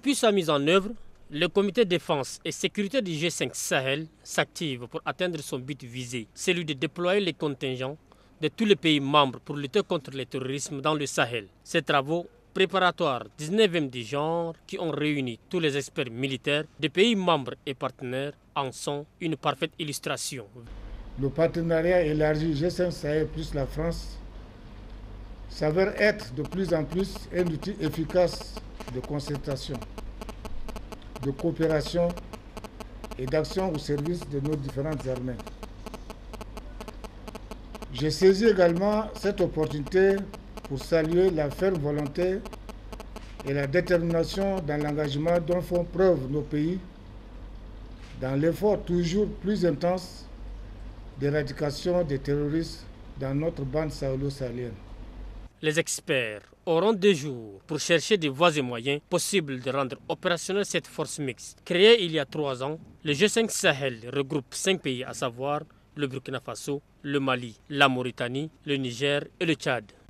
Depuis sa mise en œuvre, le comité défense et sécurité du G5 Sahel s'active pour atteindre son but visé, celui de déployer les contingents de tous les pays membres pour lutter contre le terrorisme dans le Sahel. Ces travaux préparatoires 19e du genre qui ont réuni tous les experts militaires des pays membres et partenaires en sont une parfaite illustration. Le partenariat élargi G5 Sahel plus la France s'avère être de plus en plus un outil efficace de concertation, de coopération et d'action au service de nos différentes armées. J'ai saisi également cette opportunité pour saluer la ferme volonté et la détermination dans l'engagement dont font preuve nos pays dans l'effort toujours plus intense d'éradication des terroristes dans notre bande sahélo-sahélienne. Les experts auront 2 jours pour chercher des voies et moyens possibles de rendre opérationnelle cette force mixte. Créée il y a 3 ans, le G5 Sahel regroupe 5 pays, à savoir le Burkina Faso, le Mali, la Mauritanie, le Niger et le Tchad.